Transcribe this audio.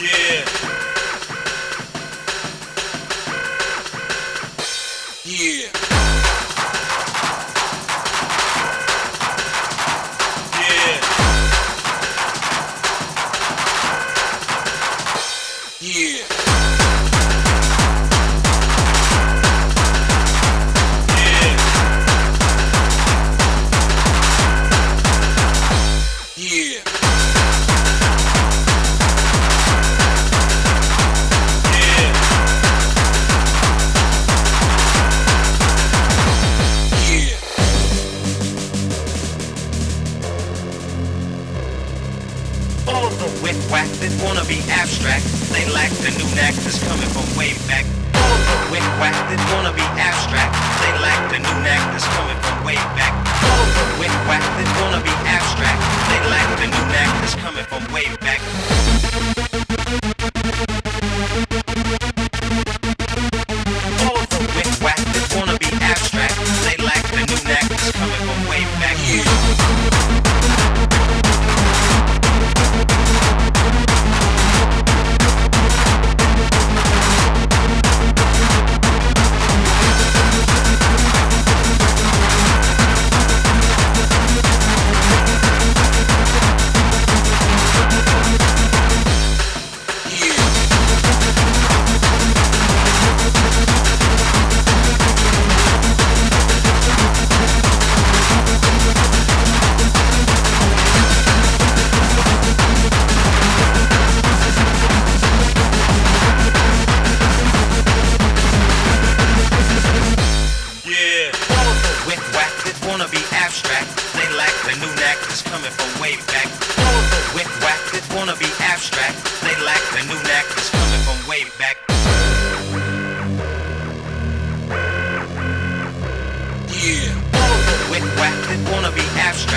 Yeah. Yeah. Yeah. Yeah. Waxweazle wanna be abstract. They lack the new knack that's coming from way back. All the Waxweazle wanna be abstract. They lack the new knack that's coming from way back. All the Waxweazle wanna be abstract. They lack the new knack that's coming from way back. All the Waxweazle wanna be abstract. They lack the new knack that's coming from way back. Wanna be abstract, they lack the new knack that's coming from way back. All the Waxweazle wanna be abstract, they lack the new knack that's coming from way back. Yeah. All the Waxweazle wanna be abstract.